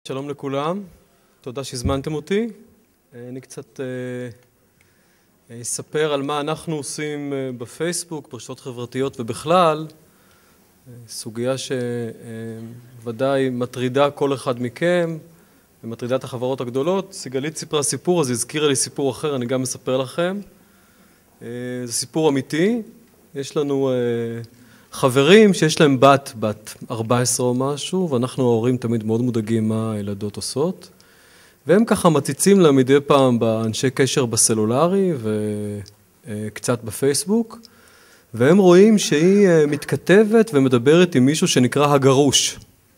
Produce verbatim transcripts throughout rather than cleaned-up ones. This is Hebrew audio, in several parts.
שלום לכולם, תודה שהזמנתם אותי. אני קצת אספר על מה אנחנו עושים בפייסבוק, ברשתות חברתיות ובכלל. סוגיה שוודאי מטרידה כל אחד מכם ומטרידה את החברות הגדולות. סיגלית סיפרה סיפור, אז היא הזכירה לי סיפור אחר, אני גם אספר לכם. זה סיפור אמיתי. יש לנו חברים שיש להם בת, בת ארבע עשרה או משהו, ואנחנו ההורים תמיד מאוד מודאגים מה הילדות עושות. והם ככה מציצים לה מדי פעם באנשי קשר בסלולרי וקצת בפייסבוק, והם רואים שהיא מתכתבת ומדברת עם מישהו שנקרא הגרוש.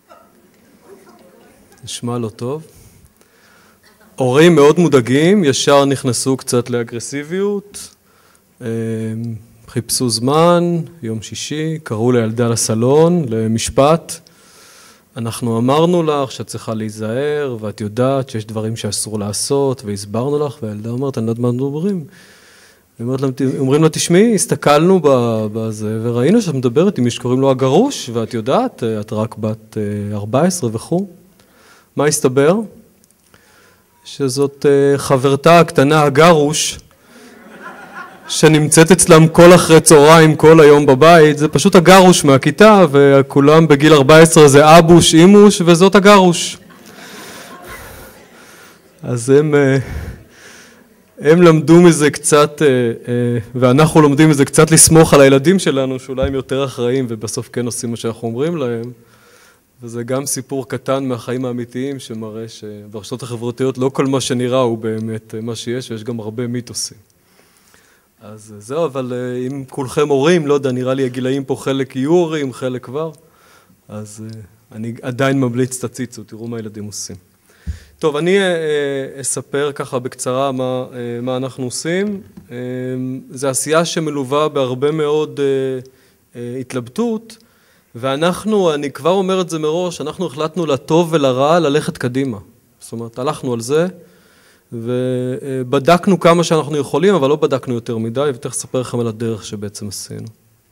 נשמע לא טוב. הורים מאוד מודאגים, ישר נכנסו קצת לאגרסיביות, חיפשו זמן, יום שישי, קראו לילדה לסלון, למשפט. אנחנו אמרנו לך שאת צריכה להיזהר, ואת יודעת שיש דברים שאסור לעשות, והסברנו לך, והילדה אומרת, אני לא יודעת מה מדברים. אומרים לה, תשמעי, הסתכלנו בזה, וראינו שאת מדברת עם מי שקוראים לו הגרוש, ואת יודעת, את רק בת ארבע עשרה וכו'. מה הסתבר? שזאת חברתה הקטנה הגרוש, שנמצאת אצלם כל אחרי צהריים, כל היום בבית. זה פשוט הגרוש מהכיתה, וכולם בגיל ארבע עשרה זה אבוש, אימוש, וזאת הגרוש. אז הם, הם למדו מזה קצת, ואנחנו לומדים מזה קצת לסמוך על הילדים שלנו, שאולי הם יותר אחראים, ובסוף כן עושים מה שאנחנו אומרים להם. וזה גם סיפור קטן מהחיים האמיתיים, שמראה שברשתות החברתיות לא כל מה שנראה הוא באמת מה שיש, ויש גם הרבה מיתוסים. אז זהו, אבל אם כולכם הורים, לא יודע, נראה לי הגילאים פה חלק יהיו הורים, חלק כבר, אז אני עדיין ממליץ תציצו, תראו מה הילדים עושים. טוב, אני אספר ככה בקצרה מה, מה אנחנו עושים. זה עשייה שמלווה בהרבה מאוד התלבטות, ואנחנו, אני כבר אומר את זה מראש, אנחנו החלטנו לטוב ולרע ללכת קדימה. זאת אומרת, הלכנו על זה, ובדקנו כמה שאנחנו יכולים, אבל לא בדקנו יותר מדי, ותכף אספר לכם על הדרך שבעצם עשינו.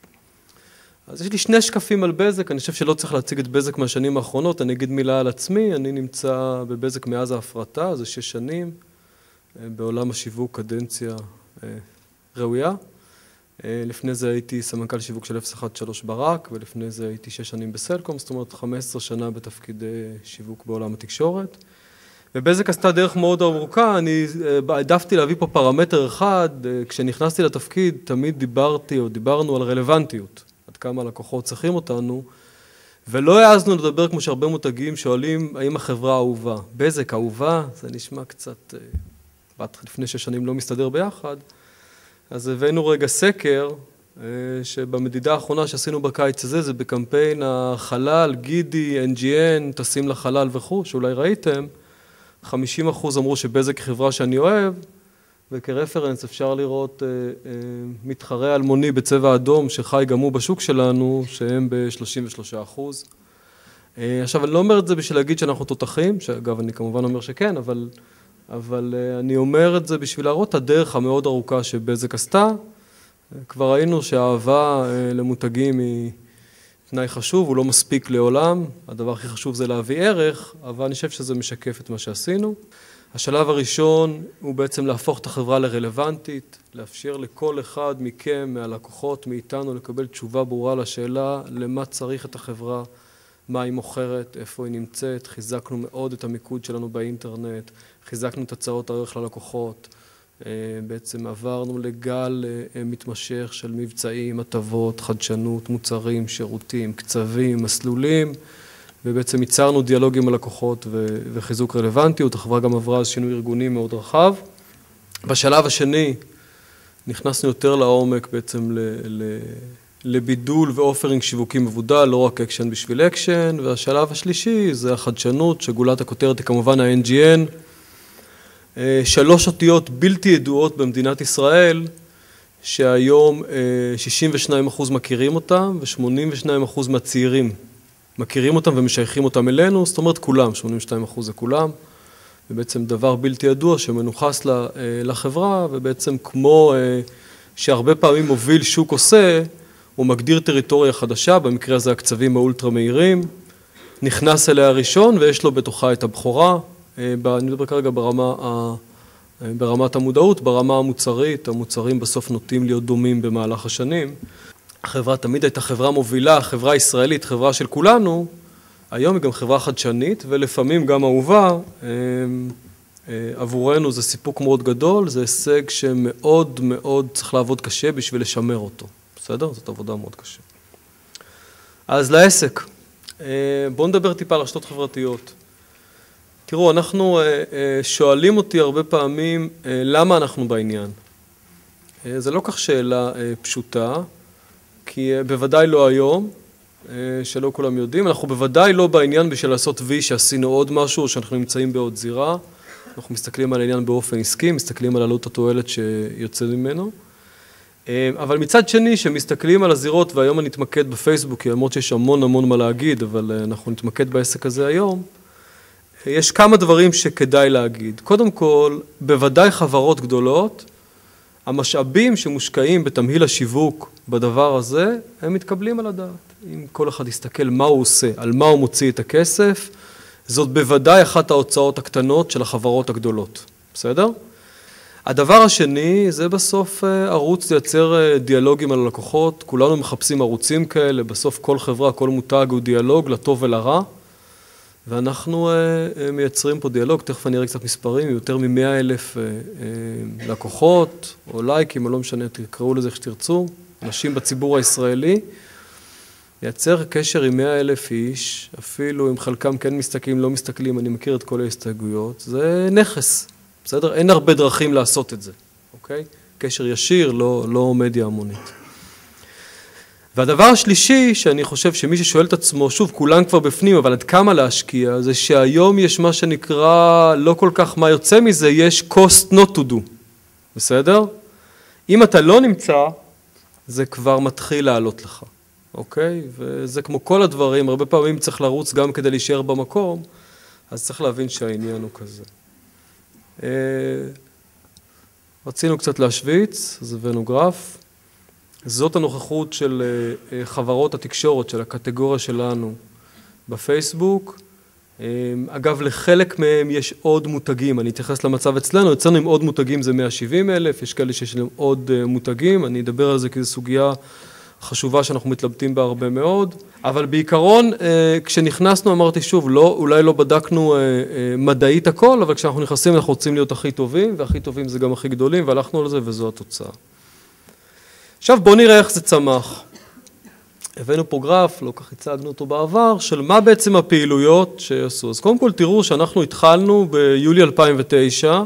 אז יש לי שני שקפים על בזק, אני חושב שלא צריך להציג את בזק מהשנים האחרונות, אני אגיד מילה על עצמי, אני נמצא בבזק מאז ההפרטה, זה שש שנים, בעולם השיווק קדנציה ראויה. לפני זה הייתי סמנכ"ל שיווק של אפס אחת שלוש ברק, ולפני זה הייתי שש שנים בסלקום, זאת אומרת חמש עשרה שנה בתפקידי שיווק בעולם התקשורת. ובזק עשתה דרך מאוד ארוכה, אני העדפתי להביא פה פרמטר אחד, כשנכנסתי לתפקיד תמיד דיברתי או דיברנו על רלוונטיות, עד כמה לקוחות צריכים אותנו, ולא העזנו לדבר כמו שהרבה מותגים שואלים האם החברה אהובה. בזק אהובה, זה נשמע קצת, לפני שש שנים לא מסתדר ביחד, אז הבאנו רגע סקר, שבמדידה האחרונה שעשינו בקיץ הזה, זה בקמפיין החלל, גידי, אן ג'י אן, טסים לחלל וכו', שאולי ראיתם, חמישים אחוז אמרו שבזק חברה שאני אוהב, וכרפרנס אפשר לראות אה, אה, מתחרה אלמוני בצבע אדום שחי גם הוא בשוק שלנו, שהם ב-שלושים ושלושה אחוז. אה, עכשיו, אני לא אומר את זה בשביל להגיד שאנחנו תותחים, שאגב, אני כמובן אומר שכן, אבל, אבל אה, אני אומר את זה בשביל להראות את הדרך המאוד ארוכה שבזק עשתה. כבר ראינו שהאהבה אה, למותגים היא תנאי חשוב, הוא לא מספיק לעולם, הדבר הכי חשוב זה להביא ערך, אבל אני חושב שזה משקף את מה שעשינו. השלב הראשון הוא בעצם להפוך את החברה לרלוונטית, לאפשר לכל אחד מכם, מהלקוחות, מאיתנו, לקבל תשובה ברורה לשאלה למה צריך את החברה, מה היא מוכרת, איפה היא נמצאת, חיזקנו מאוד את המיקוד שלנו באינטרנט, חיזקנו את הצעות הערך ללקוחות, בעצם עברנו לגל מתמשך של מבצעים, הטבות, חדשנות, מוצרים, שירותים, קצבים, מסלולים, ובעצם ייצרנו דיאלוג עם הלקוחות וחיזוק רלוונטיות. החברה גם עברה אז שינוי ארגוני מאוד רחב. בשלב השני נכנסנו יותר לעומק בעצם לבידול ואופרינג שיווקי מבודל, לא רק אקשן בשביל אקשן, והשלב השלישי זה החדשנות, שגולת הכותרת היא כמובן ה-אן ג'י אן, שלוש אותיות בלתי ידועות במדינת ישראל, שהיום שישים ושניים אחוז מכירים אותם, ו-שמונים ושניים אחוז מהצעירים מכירים אותם ומשייכים אותם אלינו, זאת אומרת כולם, שמונים ושניים אחוז זה כולם, ובעצם דבר בלתי ידוע שמנוחס לחברה, ובעצם כמו שהרבה פעמים מוביל שוק עושה, הוא מגדיר טריטוריה חדשה, במקרה הזה הקצבים האולטרה מהירים, נכנס אליה ראשון, ויש לו בתוכה את הבכורה. אני מדבר כרגע ברמה, ברמת המודעות, ברמה המוצרית, המוצרים בסוף נוטים להיות דומים במהלך השנים. החברה תמיד הייתה חברה מובילה, חברה ישראלית, חברה של כולנו, היום היא גם חברה חדשנית, ולפעמים גם אהובה. עבורנו זה סיפוק מאוד גדול, זה הישג שמאוד מאוד צריך לעבוד קשה בשביל לשמר אותו. בסדר? זאת עבודה מאוד קשה. אז לעסק. בואו נדבר טיפה על רשתות חברתיות. תראו, אנחנו שואלים אותי הרבה פעמים למה אנחנו בעניין. זה לא כך שאלה פשוטה, כי בוודאי לא היום, שלא כולם יודעים, אנחנו בוודאי לא בעניין בשביל לעשות וי שעשינו עוד משהו, או שאנחנו נמצאים בעוד זירה. אנחנו מסתכלים על העניין באופן עסקי, מסתכלים על עלות התועלת שיוצא ממנו. אבל מצד שני, שמסתכלים על הזירות, והיום אני אתמקד בפייסבוק, כי למרות שיש המון המון מה להגיד, אבל אנחנו נתמקד בעסק הזה היום, יש כמה דברים שכדאי להגיד. קודם כל, בוודאי חברות גדולות, המשאבים שמושקעים בתמהיל השיווק בדבר הזה, הם מתקבלים על הדעת. אם כל אחד יסתכל מה הוא עושה, על מה הוא מוציא את הכסף, זאת בוודאי אחת ההוצאות הקטנות של החברות הגדולות. בסדר? הדבר השני, זה בסוף ערוץ לייצר דיאלוגים על הלקוחות. כולנו מחפשים ערוצים כאלה, בסוף כל חברה, כל מותג הוא דיאלוג, לטוב ולרע. ואנחנו מייצרים פה דיאלוג, תכף אני אראה קצת מספרים, יותר ממאה אלף לקוחות, או לייקים, או לא משנה, תקראו לזה איך שתרצו, אנשים בציבור הישראלי, לייצר קשר עם מאה אלף איש, אפילו אם חלקם כן מסתכלים, לא מסתכלים, אני מכיר את כל ההסתייגויות, זה נכס, בסדר? אין הרבה דרכים לעשות את זה, אוקיי? קשר ישיר, לא, לא מדיה המונית. והדבר השלישי, שאני חושב שמי ששואל את עצמו, שוב, כולם כבר בפנים, אבל עד כמה להשקיע, זה שהיום יש מה שנקרא, לא כל כך מה יוצא מזה, יש cost not to do, בסדר? אם אתה לא נמצא, זה כבר מתחיל לעלות לך, אוקיי? וזה כמו כל הדברים, הרבה פעמים צריך לרוץ גם כדי להישאר במקום, אז צריך להבין שהעניין הוא כזה. רצינו קצת להשוויץ, אז הבאנו גרף. זאת הנוכחות של חברות התקשורת, של הקטגוריה שלנו בפייסבוק. אגב, לחלק מהם יש עוד מותגים, אני אתייחס למצב אצלנו, אצלנו עם עוד מותגים זה מאה ושבעים אלף, יש כאלה שיש להם עוד מותגים, אני אדבר על זה כי זו סוגיה חשובה שאנחנו מתלבטים בה הרבה מאוד, אבל בעיקרון, כשנכנסנו אמרתי שוב, לא, אולי לא בדקנו מדעית הכל, אבל כשאנחנו נכנסים אנחנו רוצים להיות הכי טובים, והכי טובים זה גם הכי גדולים, והלכנו על זה וזו התוצאה. עכשיו בואו נראה איך זה צמח. הבאנו פה גרף, לא כך הצגנו אותו בעבר, של מה בעצם הפעילויות שעשו. אז קודם כל תראו שאנחנו התחלנו ביולי אלפיים ותשע,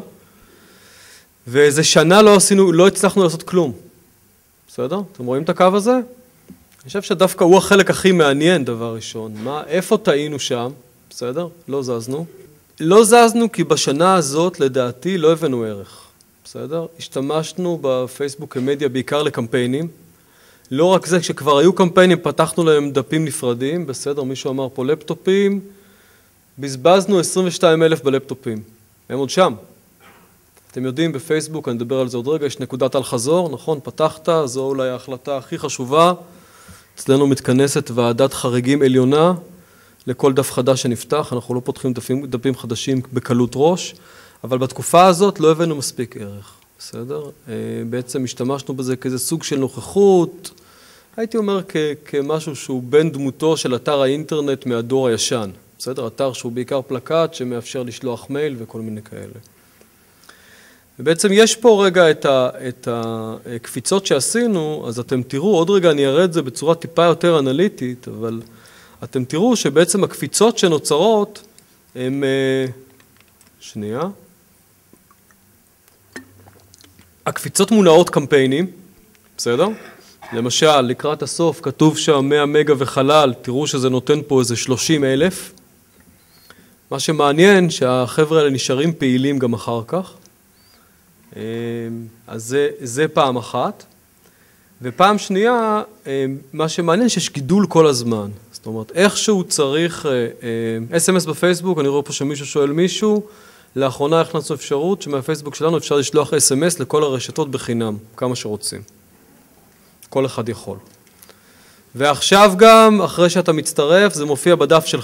ואיזה שנה לא עשינו, לא הצלחנו לעשות כלום. בסדר? אתם רואים את הקו הזה? אני חושב שדווקא הוא החלק הכי מעניין, דבר ראשון. מה, איפה טעינו שם? בסדר? לא זזנו. לא זזנו כי בשנה הזאת, לדעתי, לא הבאנו ערך. בסדר? השתמשנו בפייסבוק כמדיה בעיקר לקמפיינים. לא רק זה, כשכבר היו קמפיינים, פתחנו להם דפים נפרדים. בסדר? מישהו אמר פה לפטופים. בזבזנו עשרים ושניים אלף בלפטופים. הם עוד שם. אתם יודעים, בפייסבוק, אני אדבר על זה עוד רגע, יש נקודת על חזור, נכון? פתחת, זו אולי ההחלטה הכי חשובה. אצלנו מתכנסת ועדת חריגים עליונה לכל דף חדש שנפתח. אנחנו לא פותחים דפים, דפים חדשים בקלות ראש. אבל בתקופה הזאת לא הבאנו מספיק ערך, בסדר? בעצם השתמשנו בזה כאיזה סוג של נוכחות, הייתי אומר כמשהו שהוא בין דמותו של אתר האינטרנט מהדור הישן, בסדר? אתר שהוא בעיקר פלקט שמאפשר לשלוח מייל וכל מיני כאלה. ובעצם יש פה רגע את, ה, את הקפיצות שעשינו, אז אתם תראו, עוד רגע אני אראה את זה בצורה טיפה יותר אנליטית, אבל אתם תראו שבעצם הקפיצות שנוצרות הן, שנייה, הקפיצות מונעות קמפיינים, בסדר? למשל, לקראת הסוף כתוב שם מאה מגה וחלל, תראו שזה נותן פה איזה שלושים אלף. מה שמעניין שהחבר'ה האלה נשארים פעילים גם אחר כך. אז זה, זה פעם אחת. ופעם שנייה, מה שמעניין שיש גידול כל הזמן. זאת אומרת, איכשהו צריך, אס אם אס בפייסבוק, אני רואה פה שמישהו שואל מישהו, לאחרונה הכנסנו אפשרות שמהפייסבוק שלנו אפשר לשלוח אס אם אס לכל הרשתות בחינם, כמה שרוצים. כל אחד יכול. ועכשיו גם, אחרי שאתה מצטרף, זה מופיע בדף שלך.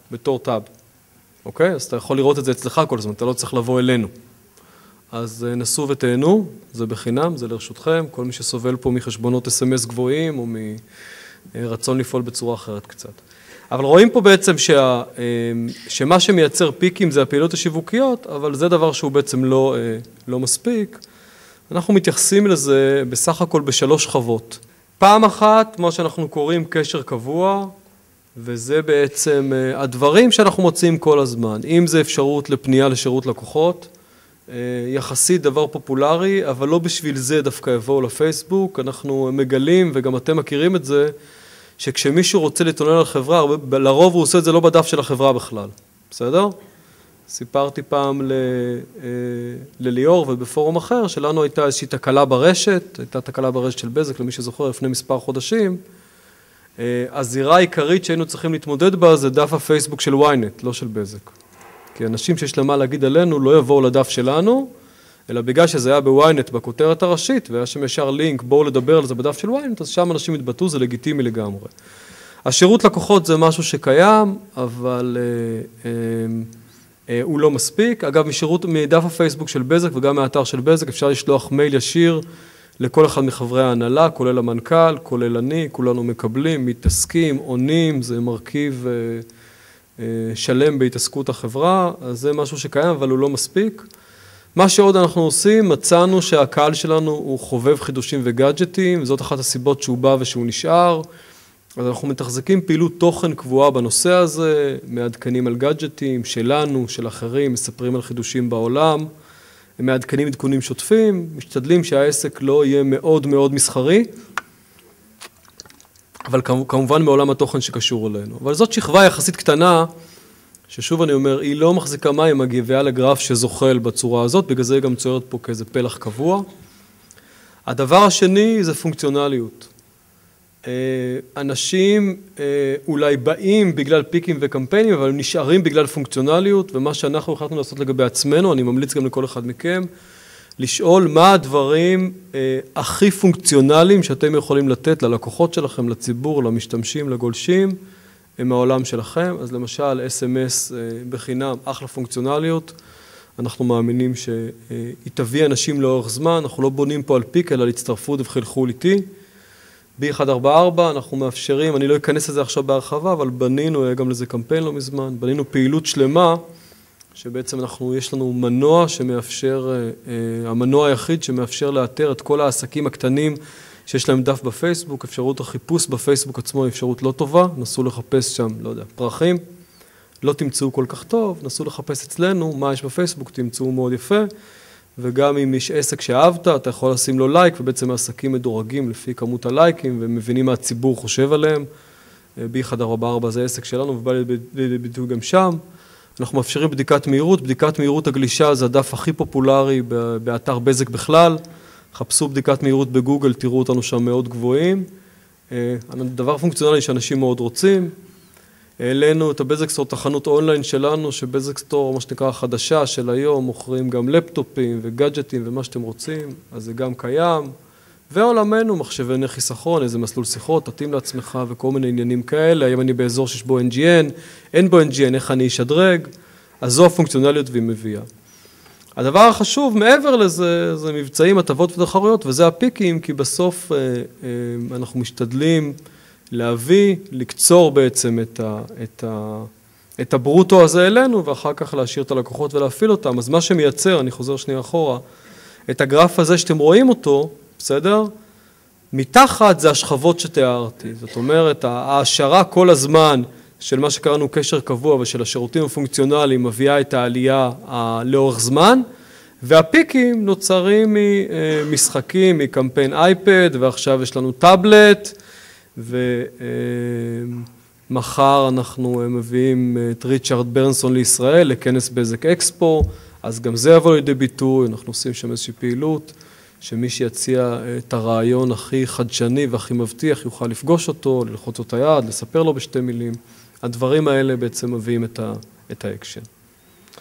בתור טאב, אוקיי? אז אתה יכול לראות את זה אצלך כל הזמן, אתה לא צריך לבוא אלינו. אז נסו ותהנו, זה בחינם, זה לרשותכם, כל מי שסובל פה מחשבונות אס אם אס גבוהים או מרצון לפעול בצורה אחרת קצת. אבל רואים פה בעצם שה, שמה שמייצר פיקים זה הפעילות השיווקיות, אבל זה דבר שהוא בעצם לא, לא מספיק. אנחנו מתייחסים לזה בסך הכל בשלוש שכבות. פעם אחת, מה שאנחנו קוראים קשר קבוע, וזה בעצם הדברים שאנחנו מוצאים כל הזמן. אם זה אפשרות לפנייה לשירות לקוחות, יחסית דבר פופולרי, אבל לא בשביל זה דווקא יבואו לפייסבוק. אנחנו מגלים, וגם אתם מכירים את זה, שכשמישהו רוצה להתלונן על חברה, לרוב הוא עושה את זה לא בדף של החברה בכלל. בסדר? סיפרתי פעם ל, לליאור ובפורום אחר, שלנו הייתה איזושהי תקלה ברשת, הייתה תקלה ברשת של בזק, למי שזוכר, לפני מספר חודשים. הזירה העיקרית שהיינו צריכים להתמודד בה זה דף הפייסבוק של וויינט, לא של בזק. כי אנשים שיש להם מה להגיד עלינו לא יבואו לדף שלנו, אלא בגלל שזה היה בוויינט בכותרת הראשית, והיה שם ישר לינק, בואו לדבר על זה בדף של וויינט, אז שם אנשים התבטאו, זה לגיטימי לגמרי. השירות לקוחות זה משהו שקיים, אבל אה, אה, הוא לא מספיק. אגב, משירות, מדף הפייסבוק של בזק וגם מהאתר של בזק, אפשר לשלוח מייל ישיר לכל אחד מחברי ההנהלה, כולל המנכ"ל, כולל אני, כולנו מקבלים, מתעסקים, עונים, זה מרכיב אה, אה, שלם בהתעסקות החברה, אז זה משהו שקיים, אבל הוא לא מספיק. מה שעוד אנחנו עושים, מצאנו שהקהל שלנו הוא חובב חידושים וגאדג'טים, זאת אחת הסיבות שהוא בא ושהוא נשאר. אז אנחנו מתחזקים פעילות תוכן קבועה בנושא הזה, מעדכנים על גאדג'טים שלנו, של אחרים, מספרים על חידושים בעולם, מעדכנים עדכונים שוטפים, משתדלים שהעסק לא יהיה מאוד מאוד מסחרי, אבל כמובן מעולם התוכן שקשור אלינו. אבל זאת שכבה יחסית קטנה, ששוב אני אומר, היא לא מחזיקה מים, מגיעה לגרף שזוחל בצורה הזאת, בגלל זה היא גם צוערת פה כאיזה פלח קבוע. הדבר השני זה פונקציונליות. אנשים אולי באים בגלל פיקים וקמפיינים, אבל הם נשארים בגלל פונקציונליות, ומה שאנחנו החלטנו לעשות לגבי עצמנו, אני ממליץ גם לכל אחד מכם, לשאול מה הדברים הכי פונקציונליים שאתם יכולים לתת ללקוחות שלכם, לציבור, למשתמשים, לגולשים, מהעולם שלכם. אז למשל, אס אם אס בחינם, אחלה פונקציונליות, אנחנו מאמינים שהיא תביא אנשים לאורך זמן, אנחנו לא בונים פה על פיק, אלא להצטרפות וחלחול איתי. בי אחת ארבע ארבע, אנחנו מאפשרים, אני לא אכנס לזה עכשיו בהרחבה, אבל בנינו, גם לזה קמפיין לא מזמן, בנינו פעילות שלמה, שבעצם אנחנו, יש לנו מנוע שמאפשר, המנוע היחיד שמאפשר לאתר את כל העסקים הקטנים שיש להם דף בפייסבוק, אפשרות החיפוש בפייסבוק עצמו היא אפשרות לא טובה, נסו לחפש שם, לא יודע, פרחים, לא תמצאו כל כך טוב, נסו לחפש אצלנו, מה יש בפייסבוק, תמצאו מאוד יפה, וגם אם יש עסק שאהבת, אתה יכול לשים לו לייק, ובעצם העסקים מדורגים לפי כמות הלייקים, ומבינים מה הציבור חושב עליהם. בי אחת ארבע ארבע זה העסק שלנו, ובא לידי ביטוי גם שם. אנחנו מאפשרים בדיקת מהירות, בדיקת מהירות הגלישה זה הדף הכי פופולרי באתר בזק בכלל. חפשו בדיקת מהירות בגוגל, תראו אותנו שם מאוד גבוהים. דבר פונקציונלי שאנשים מאוד רוצים. העלינו את הבזק סטור, תחנות אונליין שלנו, שבזק סטור, מה שנקרא החדשה של היום, מוכרים גם לפטופים וגאדג'טים ומה שאתם רוצים, אז זה גם קיים. ועולמנו, מחשבי חיסכון, איזה מסלול שיחות, תתאים לעצמך וכל מיני עניינים כאלה, האם אני באזור שיש בו אן ג'י אן, אין בו אן ג'י אן, איך אני אשדרג, אז זו הפונקציונליות והיא מביאה. הדבר החשוב מעבר לזה, זה מבצעים, הטבות ותחרויות, וזה הפיקים, כי בסוף אנחנו משתדלים להביא, לקצור בעצם את, ה, את, ה, את הברוטו הזה אלינו, ואחר כך להשאיר את הלקוחות ולהפעיל אותם. אז מה שמייצר, אני חוזר שנייה אחורה, את הגרף הזה שאתם רואים אותו, בסדר? מתחת זה השכבות שתיארתי. זאת אומרת, ההשערה כל הזמן של מה שקראנו קשר קבוע ושל השירותים הפונקציונליים מביאה את העלייה לאורך זמן, והפיקים נוצרים ממשחקים, מקמפיין אייפד, ועכשיו יש לנו טאבלט, ומחר אנחנו מביאים את ריצ'רד ברנסון לישראל לכנס בזק אקספו, אז גם זה יבוא לידי ביטוי, אנחנו עושים שם איזושהי פעילות, שמי שיציע את הרעיון הכי חדשני והכי מבטיח יוכל לפגוש אותו, ללחוץ אותו יד, לספר לו בשתי מילים. הדברים האלה בעצם מביאים את האקשן.